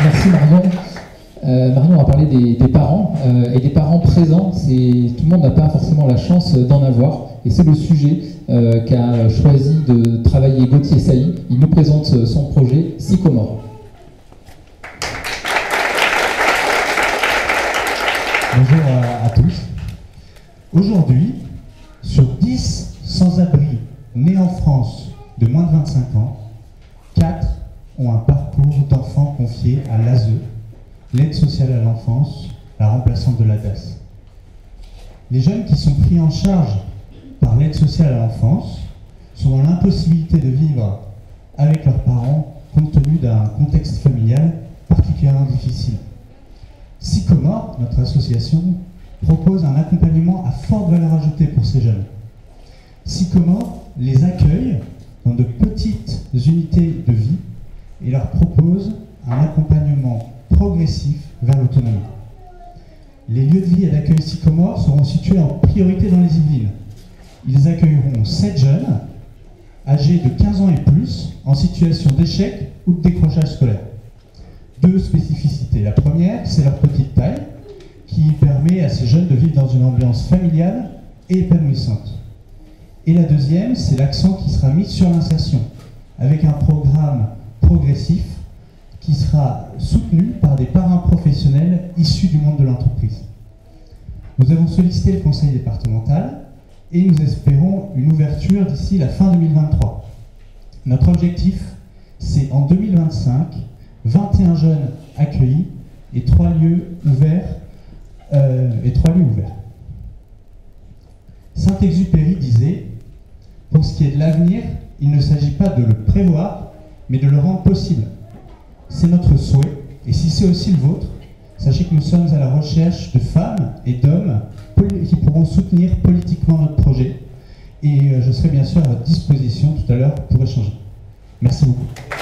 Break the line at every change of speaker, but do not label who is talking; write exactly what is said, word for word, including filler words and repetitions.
Merci Marion. Euh, Marion a parlé des, des parents euh, et des parents présents. Tout le monde n'a pas forcément la chance d'en avoir et c'est le sujet euh, qu'a choisi de travailler Gauthier Sailly. Il nous présente son projet Sycomore.
Bonjour à, à tous. Aujourd'hui, sur dix sans-abri nés en France de moins de vingt-cinq ans, quatre ont un parcours d'enfants confiés à l'A S E, l'aide sociale à l'enfance, la remplaçante de l'A D A S. Les jeunes qui sont pris en charge par l'aide sociale à l'enfance sont dans l'impossibilité de vivre avec leurs parents compte tenu d'un contexte familial particulièrement difficile. Sycomore, notre association, propose un accompagnement à forte valeur ajoutée pour ces jeunes. Sycomore les accueille dans de petites unités de vie et leur propose un accompagnement progressif vers l'autonomie. Les lieux de vie et d'accueil Sycomore seront situés en priorité dans les Yvelines. Ils accueilleront sept jeunes âgés de quinze ans et plus en situation d'échec ou de décrochage scolaire. Deux spécificités. La première, c'est leur petite taille, qui permet à ces jeunes de vivre dans une ambiance familiale et épanouissante. Et la deuxième, c'est l'accent qui sera mis sur l'insertion, avec un programme progressif qui sera soutenu par des parrains professionnels issus du monde de l'entreprise. Nous avons sollicité le conseil départemental et nous espérons une ouverture d'ici la fin deux mille vingt-trois. Notre objectif, c'est en deux mille vingt-cinq, vingt et un jeunes accueillis et trois lieux ouverts. Euh, et trois lieux ouverts. Saint-Exupéry disait « Pour ce qui est de l'avenir, il ne s'agit pas de le prévoir, mais de le rendre possible. C'est notre souhait, et si c'est aussi le vôtre, sachez que nous sommes à la recherche de femmes et d'hommes qui pourront soutenir politiquement notre projet. Et je serai bien sûr à votre disposition tout à l'heure pour échanger. Merci beaucoup.